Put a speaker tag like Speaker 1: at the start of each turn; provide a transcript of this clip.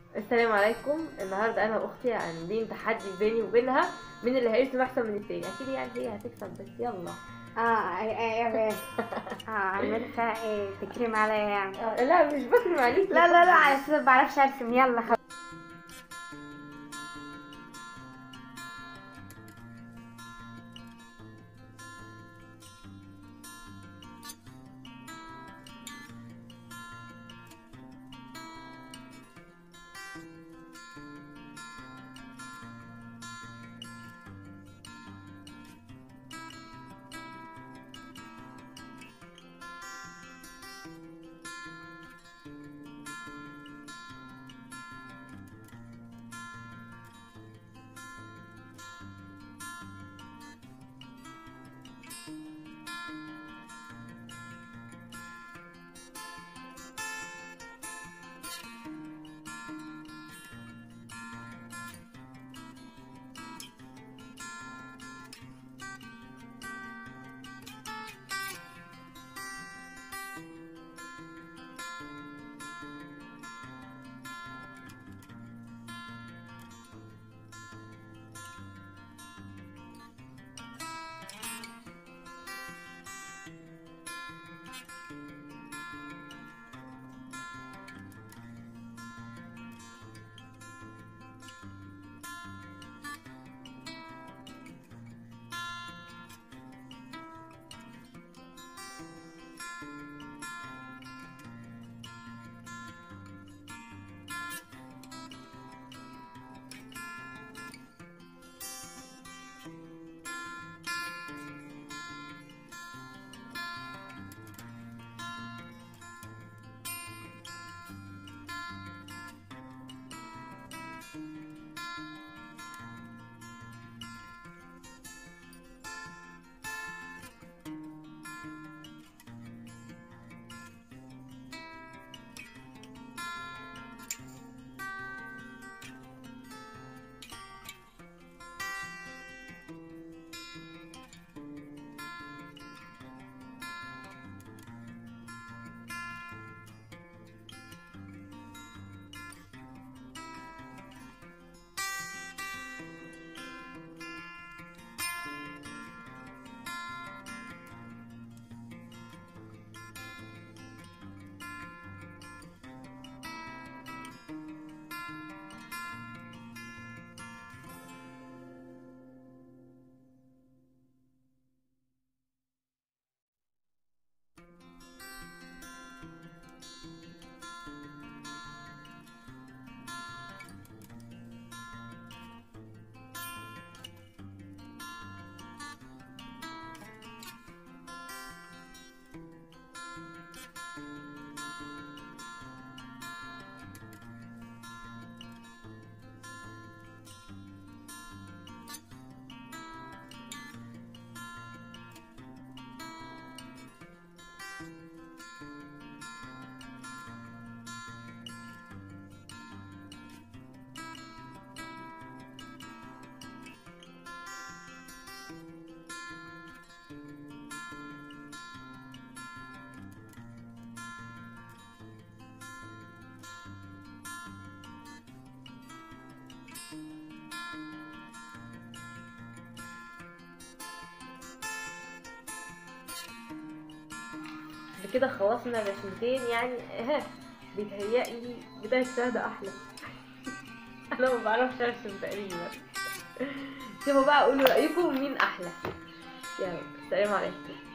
Speaker 1: السلام عليكم. النهارده انا واختي عاملين تحدي بيني وبينها مين اللي هيرسم احسن من التاني. اكيد يعني هي هتكسب، بس يلا.
Speaker 2: ايه عملتها ايه تكريم عليا يعني.
Speaker 1: لا مش بكرم عليكي.
Speaker 2: لا لا لا، على اساس ما بعرفش ارسم. يلا خلاص.
Speaker 1: بكده خلصنا رسمتين يعني. ها بيتهيألي بداية الشهادة أحلى. أنا ما بعرفش أرسم تقريبا. شوفوا بقى، قولوا رأيكم مين أحلى. يلا، السلام عليكم.